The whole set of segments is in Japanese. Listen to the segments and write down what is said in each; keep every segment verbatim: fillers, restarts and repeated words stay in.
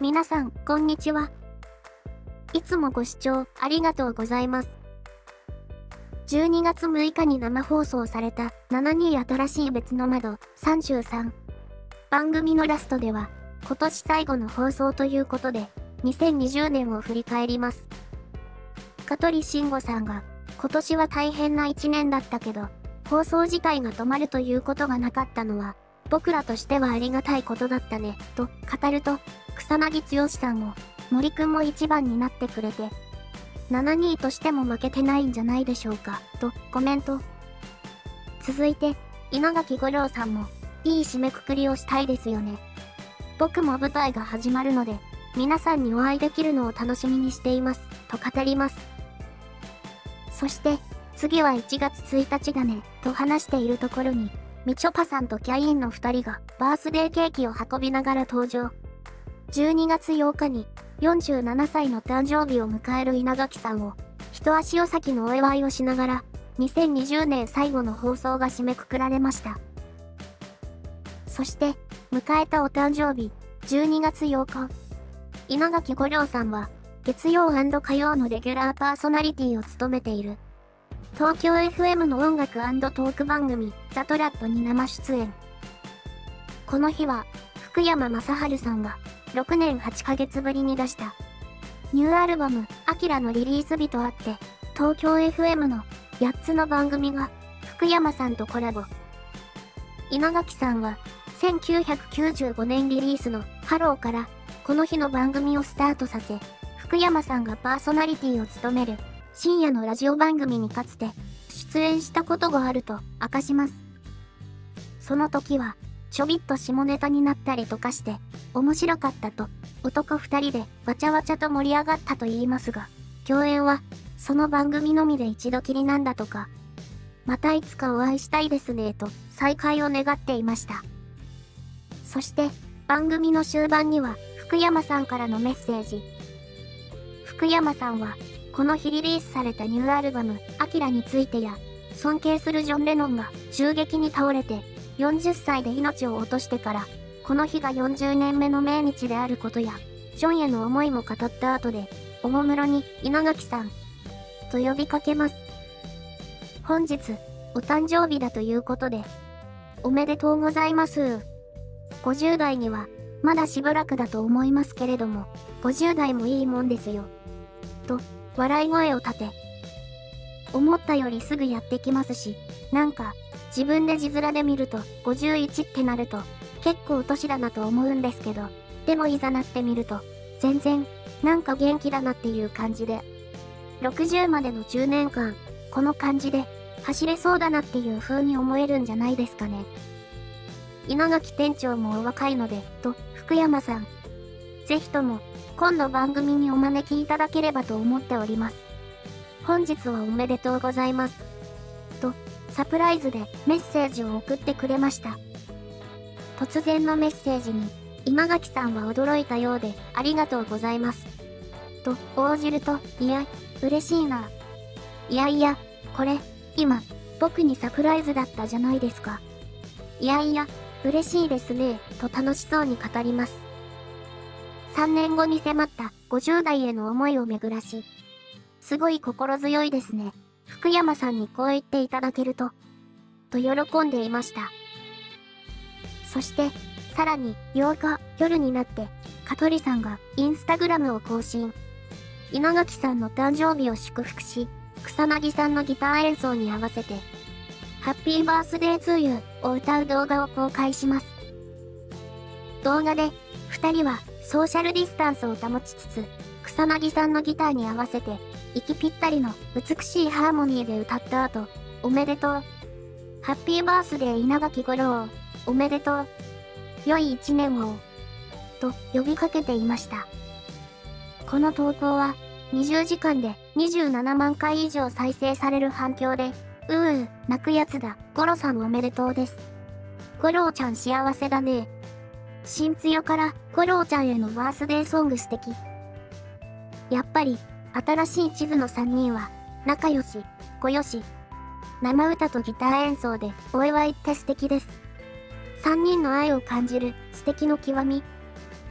皆さん、こんにちは。いつもご視聴ありがとうございます。じゅうにがつむいかに生放送されたななじゅうに新しい別の窓さんじゅうさん。番組のラストでは、今年最後の放送ということで、にせんにじゅうねんを振り返ります。香取慎吾さんが、今年は大変ないちねんだったけど、放送自体が止まるということがなかったのは、僕らとしてはありがたいことだったね、と語ると、草薙剛さんも、森くんも一番になってくれて、ななじゅうにとしても負けてないんじゃないでしょうか、とコメント。続いて、稲垣吾郎さんも、いい締めくくりをしたいですよね。僕も舞台が始まるので、皆さんにお会いできるのを楽しみにしています、と語ります。そして、次はいちがつついたちだね、と話しているところに、みちょぱさんとキャインのふたりがバースデーケーキを運びながら登場。じゅうにがつようかによんじゅうななさいの誕生日を迎える稲垣さんを一足お先のお祝いをしながらにせんにじゅうねん最後の放送が締めくくられました。そして迎えたお誕生日じゅうにがつようか。稲垣吾郎さんは月曜&火曜のレギュラーパーソナリティを務めている。東京 エフエム の音楽&トーク番組ザトラットに生出演。この日は福山雅治さんがろくねんはちかげつぶりに出したニューアルバムアキラのリリース日とあって東京 エフエム のやっつの番組が福山さんとコラボ。稲垣さんはせんきゅうひゃくきゅうじゅうごねんリリースのハローからこの日の番組をスタートさせ、福山さんがパーソナリティを務める深夜のラジオ番組にかつて出演したことがあると明かします。その時はちょびっと下ネタになったりとかして面白かったと男ふたりでわちゃわちゃと盛り上がったと言いますが、共演はその番組のみで一度きりなんだとか。またいつかお会いしたいですねと再会を願っていました。そして番組の終盤には福山さんからのメッセージ。福山さんはこの日リリースされたニューアルバムアキラについてや、尊敬するジョン・レノンが銃撃に倒れてよんじゅっさいで命を落としてからこの日がよんじゅうねんめの命日であることや、ジョンへの思いも語った後でおもむろに稲垣さんと呼びかけます。本日お誕生日だということでおめでとうございます。ごじゅうだいにはまだしばらくだと思いますけれども、ごじゅうだいもいいもんですよと笑い声を立て、思ったよりすぐやってきますし、なんか自分で字面で見るとごじゅういちってなると結構年だなと思うんですけど、でもいざなってみると全然なんか元気だなっていう感じで、ろくじゅうまでのじゅうねんかんこの感じで走れそうだなっていう風に思えるんじゃないですかね。稲垣店長もお若いのでと福山さん、ぜひとも今度番組にお招きいただければと思っております。本日はおめでとうございますとサプライズでメッセージを送ってくれました。突然のメッセージに稲垣さんは驚いたようで、ありがとうございますと応じると、いや嬉しいな、いやいやこれ今僕にサプライズだったじゃないですか、いやいや嬉しいですねと楽しそうに語ります。さんねんごに迫ったごじゅうだいへの思いを巡らし、すごい心強いですね、福山さんにこう言っていただけるとと喜んでいました。そしてさらにようか夜になって香取さんがインスタグラムを更新。稲垣さんの誕生日を祝福し、草薙さんのギター演奏に合わせてハッピーバースデーツーユーを歌う動画を公開します。動画でふたりはソーシャルディスタンスを保ちつつ、草薙さんのギターに合わせて息ぴったりの美しいハーモニーで歌った後、おめでとう、ハッピーバースデー稲垣吾郎、おめでとう、良い一年をと呼びかけていました。この投稿はにじゅうじかんでにじゅうななまんかい以上再生される反響で、うう泣くやつだ、ゴロさんおめでとうです、ゴローちゃん幸せだね、新つよからゴローちゃんへのバースデーソング素敵、やっぱり新しい地図のさんにんは仲良し小良し、生歌とギター演奏でお祝いって素敵です。さんにんの愛を感じる素敵の極み。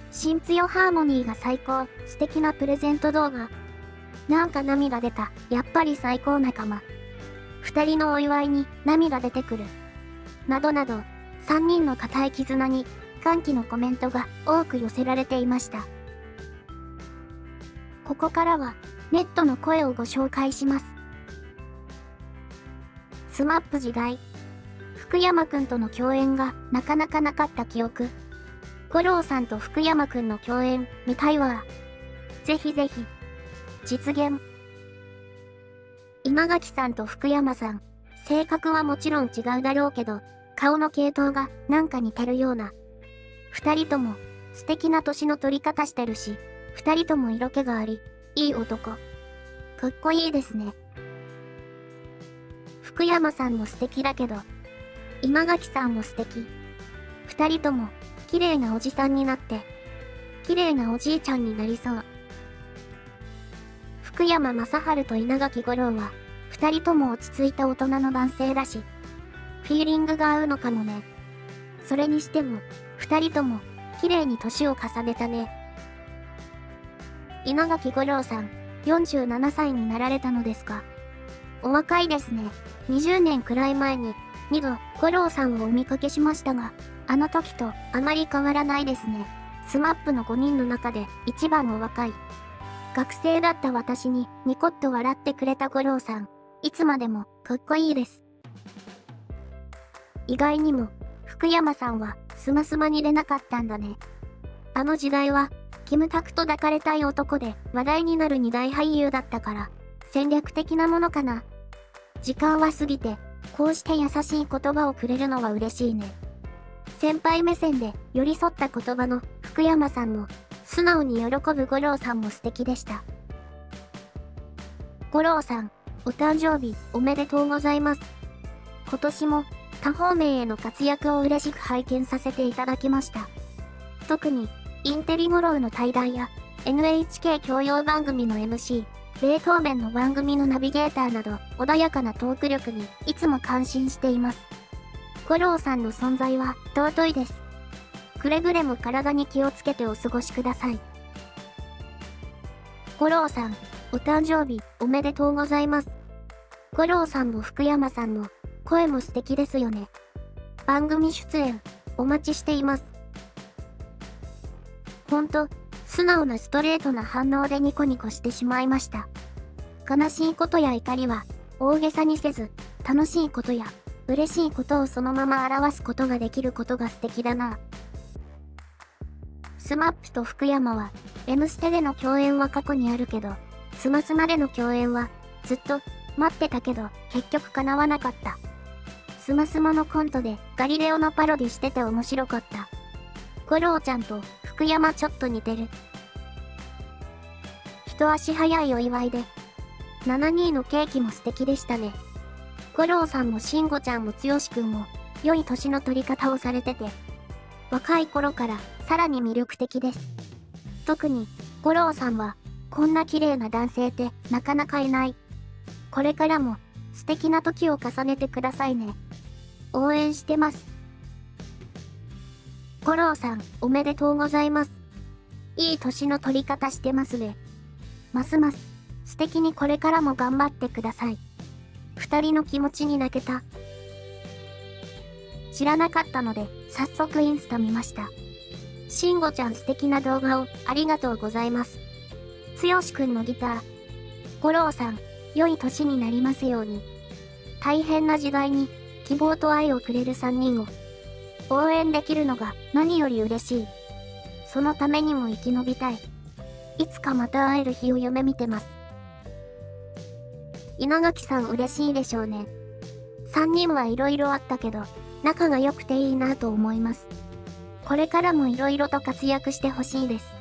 新強ハーモニーが最高、素敵なプレゼント動画。なんか涙出た、やっぱり最高仲間。二人のお祝いに涙出てくる。などなど、三人の固い絆に歓喜のコメントが多く寄せられていました。ここからは、ネットの声をご紹介します。スマップ時代。福山くんとの共演がなかなかなかった記憶。五郎さんと福山くんの共演、見たいわ。ぜひぜひ。実現。稲垣さんと福山さん、性格はもちろん違うだろうけど、顔の系統がなんか似てるような。二人とも素敵な年の取り方してるし、二人とも色気があり、いい男。かっこいいですね。福山さんも素敵だけど、稲垣さんも素敵。二人とも綺麗なおじさんになって、綺麗なおじいちゃんになりそう。福山雅治と稲垣吾郎は、二人とも落ち着いた大人の男性だし、フィーリングが合うのかもね。それにしても、二人とも綺麗に年を重ねたね。稲垣吾郎さん、よんじゅうななさいになられたのですか。お若いですね。にじゅうねんくらい前に、にど、吾郎さんをお見かけしましたが、あの時とあまり変わらないですね。スマップのごにんの中で一番お若い。学生だった私にニコッと笑ってくれた吾郎さん、いつまでもかっこいいです。意外にも、福山さんはスマスマに出なかったんだね。あの時代は、キムタクと抱かれたい男で話題になる二大俳優だったから、戦略的なものかな。時間は過ぎて、こうして優しい言葉をくれるのは嬉しいね。先輩目線で寄り添った言葉の福山さんも、素直に喜ぶ吾郎さんも素敵でした。吾郎さん、お誕生日おめでとうございます。今年も多方面への活躍を嬉しく拝見させていただきました。特に、インテリゴロウの対談や エヌエイチケー 教養番組の エムシー、ベートーベンの番組のナビゲーターなど穏やかなトーク力にいつも感心しています。吾郎さんの存在は尊いです。くれぐれも体に気をつけてお過ごしください。吾郎さん、お誕生日おめでとうございます。吾郎さんも福山さんも声も素敵ですよね。番組出演お待ちしています。ほんと、素直なストレートな反応でニコニコしてしまいました。悲しいことや怒りは大げさにせず、楽しいことや嬉しいことをそのまま表すことができることが素敵だな。スマップと福山は、M ステでの共演は過去にあるけど、スマスマでの共演は、ずっと、待ってたけど、結局叶わなかった。スマスマのコントで、ガリレオのパロディしてて面白かった。吾郎ちゃんと、福山ちょっと似てる。一足早いお祝いで、ななじゅうにのケーキも素敵でしたね。吾郎さんも慎吾ちゃんも剛くんも、良い年の取り方をされてて、若い頃からさらに魅力的です。特に、吾郎さんは、こんな綺麗な男性ってなかなかいない。これからも素敵な時を重ねてくださいね。応援してます。吾郎さん、おめでとうございます。いい年の取り方してますね。ますます素敵にこれからも頑張ってください。二人の気持ちに泣けた。知らなかったので、早速インスタ見ました。慎吾ちゃん素敵な動画をありがとうございます。剛くんのギター。吾郎さん、良い年になりますように。大変な時代に希望と愛をくれる三人を応援できるのが何より嬉しい。そのためにも生き延びたい。いつかまた会える日を夢見てます。稲垣さん嬉しいでしょうね。三人はいろいろあったけど、仲が良くていいなと思います。これからもいろいろと活躍してほしいです。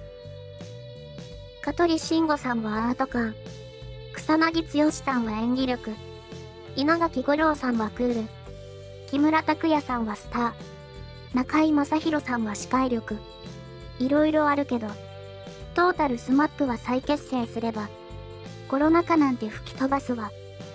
香取慎吾さんはアート感。草薙剛さんは演技力。稲垣吾郎さんはクール。木村拓哉さんはスター。中居正広さんは司会力。いろいろあるけど、トータルスマップは再結成すれば、コロナ禍なんて吹き飛ばすわ。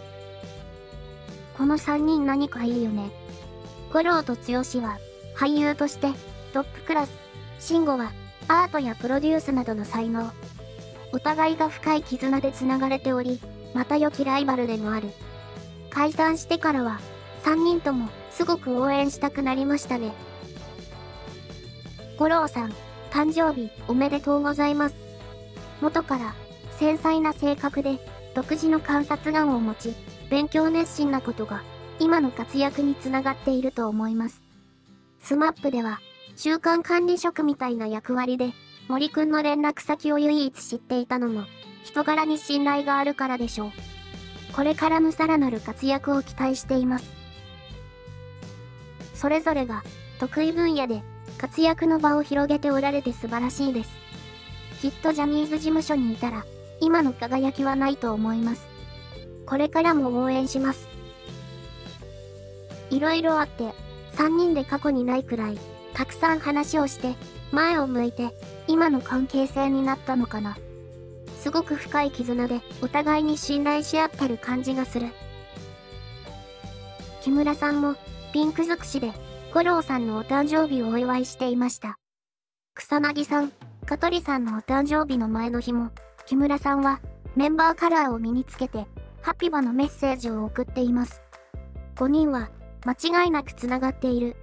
このさんにん何かいいよね。吾郎と剛は俳優としてトップクラス。慎吾はアートやプロデュースなどの才能。お互いが深い絆でつながれており、また良きライバルでもある。解散してからは、さんにんともすごく応援したくなりましたね。五郎さん、誕生日おめでとうございます。元から繊細な性格で独自の観察眼を持ち、勉強熱心なことが今の活躍につながっていると思います。スマップでは中間管理職みたいな役割で森くんの連絡先を唯一知っていたのも人柄に信頼があるからでしょう。これからもさらなる活躍を期待しています。それぞれが得意分野で活躍の場を広げておられて素晴らしいです。きっとジャニーズ事務所にいたら今の輝きはないと思います。これからも応援します。いろいろあってさんにんで過去にないくらいたくさん話をして前を向いて今の関係性になったのかな。すごく深い絆でお互いに信頼し合ってる感じがする。木村さんもピンク尽くしで五郎さんのお誕生日をお祝いしていました。草薙さん、香取さんのお誕生日の前の日も木村さんはメンバーカラーを身につけてハピバのメッセージを送っています。ごにんは間違いなくつながっている。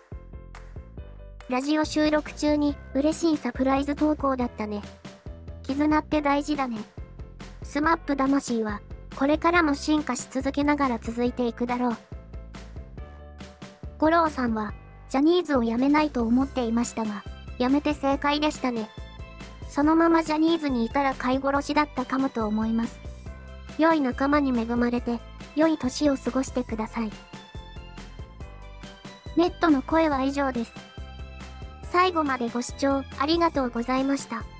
ラジオ収録中に嬉しいサプライズ投稿だったね。絆って大事だね。スマップ魂はこれからも進化し続けながら続いていくだろう。五郎さんはジャニーズを辞めないと思っていましたが、辞めて正解でしたね。そのままジャニーズにいたら飼い殺しだったかもと思います。良い仲間に恵まれて、良い年を過ごしてください。ネットの声は以上です。最後までご視聴ありがとうございました。